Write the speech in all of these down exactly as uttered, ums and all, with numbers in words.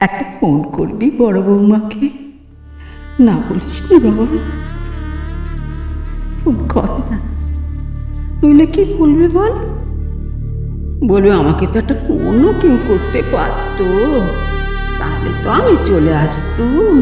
একটা ফোন করবি বড় বৌমাকে, না বলিস না বাবা, ফোন কর না, নইলে কি বলবে বল? বলবে আমাকে তো একটা ফোনও কেউ করতে পারতো, তাহলে তো আমি চলে আসতুম।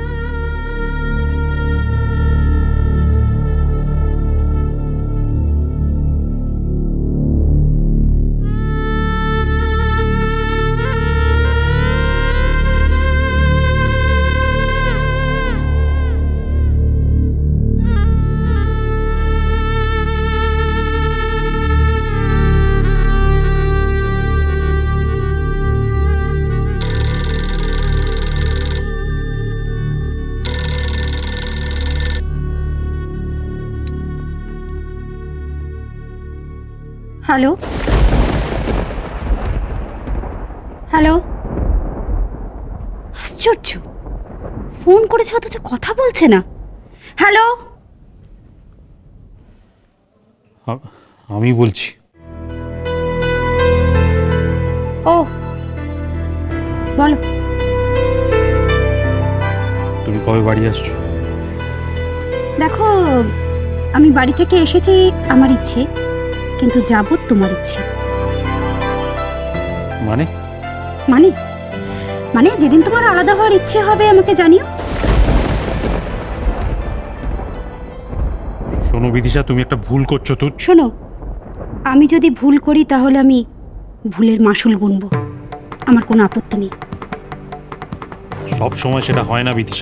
হ্যালো হ্যালো, আশ্চর্য, ফোন করেছে অথচ কথা বলছে না। হ্যালো, আমি বলছি। ও বলো। তুমি কবে বাড়ি আসছো? দেখো, আমি বাড়ি থেকে এসেছি আমার ইচ্ছে, কিন্তু যাবো তোমার ইচ্ছে। মানে মানে মানে যেদিন তোমার আলাদা হওয়ার ইচ্ছে হবে আমাকে জানিও। শোনো বিদিশা, তুমি একটা ভুল করছো। তো শোনো, আমি যদি ভুল করি তাহলে আমি ভুলের মাসুল গুনবো, আমার কোনো আপত্তি নেই। সব সময় সেটা হয় না বিদিশা,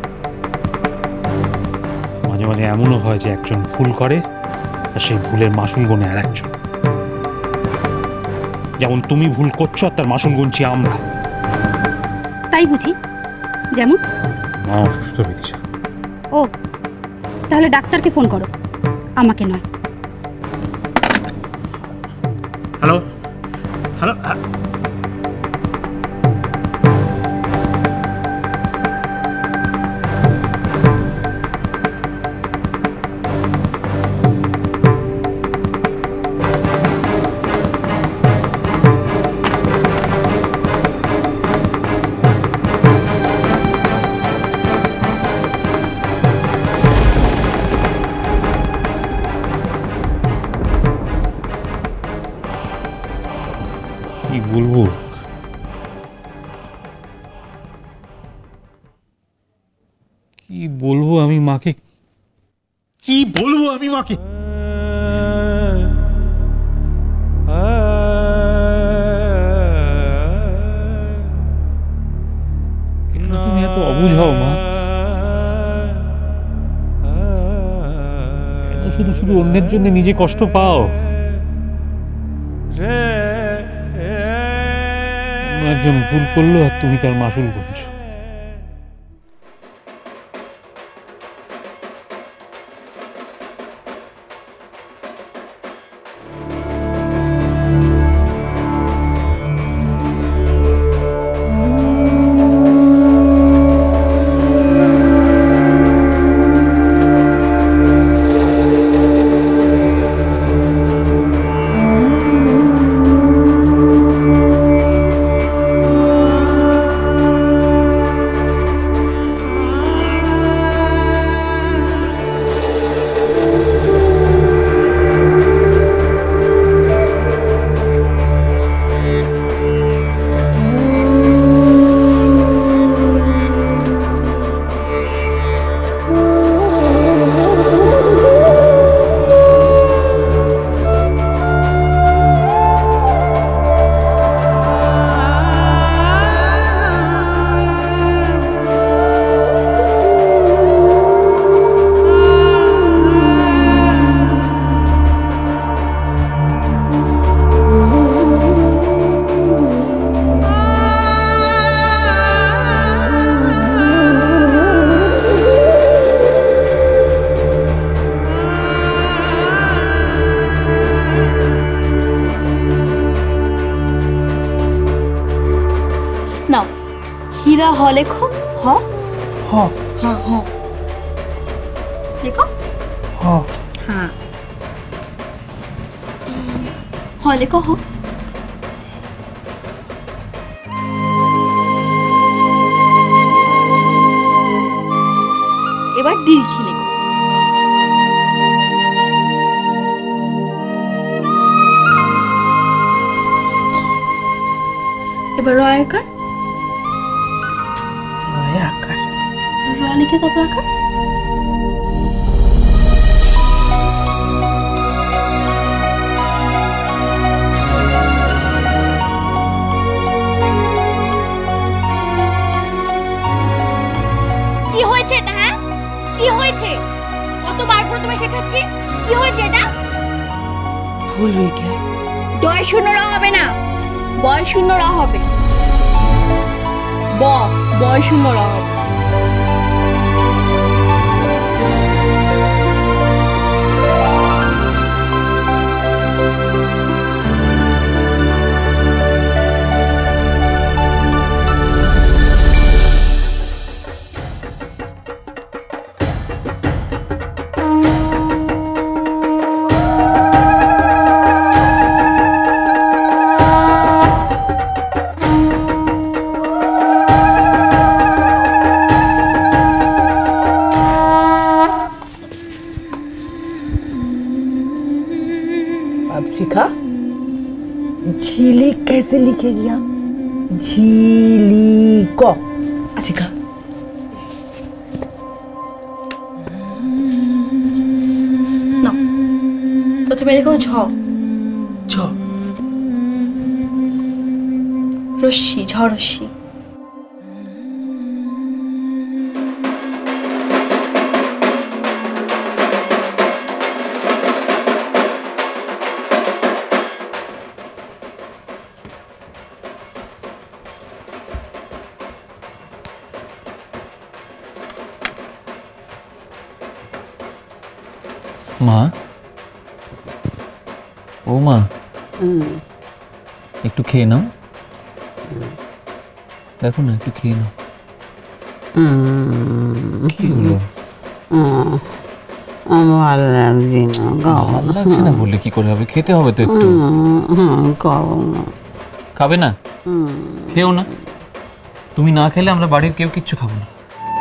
মাঝে মাঝে এমনও হয় যে একজন ভুল করে আর সেই ভুলের মাসুল গুনে আর একজন। যেমন তুমি ভুল করছো আর তার মাসুল গুনছি আমরা। তাই বুঝি? যেমন মা অসুস্থ বিদিশা। ও, তাহলে ডাক্তারকে ফোন করো, আমাকে নয়। হ্যালো হ্যালো, কি বলবো, কি বলবো আমি মাকে, কি বলবো আমি মাকে? কেন তুমি এত অবুঝ হও মা? কেন শুধু শুধু অন্যের জন্য নিজে কষ্ট পাও? একজন ভুল করলো আর তুমি তার মাসুল গুনছো। হীরা হ লেখো। হ হ হ্যাঁ হ লেখো। হ হ্যাঁ হ লেখো। হ এবার দীর্ঘি লেখো। এবার র আকার, আকার র লিখে তারপর আকার। কি হয়েছে এটা? হ্যাঁ কি হয়েছে? কতবার প্রথমে শেখাচ্ছি, কি হয়েছে এটা? ভুল হয়ে গেল। ডয় শূন্য র হবে না, বয় শূন্য র হবে। ব বয় শূন্য র হবে। अब सीखा झीली कैसे लिखेगी आप? झीली को सीखा। না, প্রথমে লেখো ঝ। ঝ রশ্মি, ঝ রশ্মি। মা, ও মা, একটু খেয়ে নাও। দেখো না, একটু খেয়ে নাও। কি হলো? আমার লাগছে না, ভালো লাগছে না বললে কি করে হবে? খেতে হবে তো একটু। খাবো না। খাবে না? খেও না। তুমি না খেলে আমরা বাড়ির কেউ কিচ্ছু খাবো না।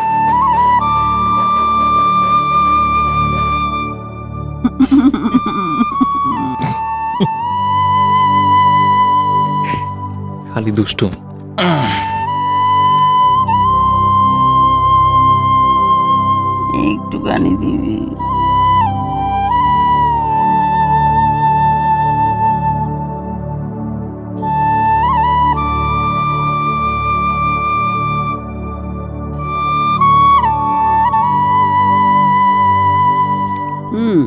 খালি দুষ্টু। একটুখানি দিবি? হুম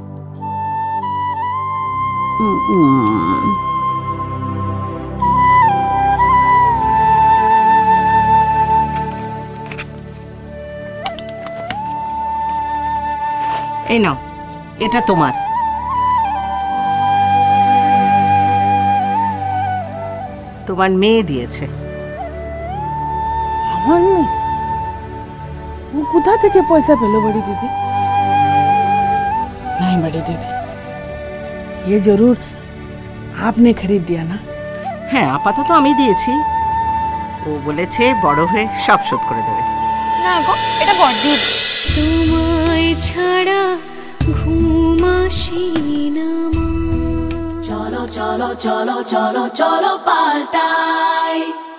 এই নাও, এটা তোমার। তোমার মেয়ে দিয়েছে। আমার মেয়ে? वो কোথা থেকে পয়সা পেলো बड़ी दीदी? नहीं बड़ी दीदी, ये जरूर आपने खरीद दिया ना? হ্যাঁ, আপাতত আমি দিয়েছি। ও বলেছে বড় হয়ে সব শোধ করে দেবে। না গো, এটা বড়দিন। তোমায় ছাড়া ঘুম আসে না। চলো চলো চলো চলো চলো পাল্টাই।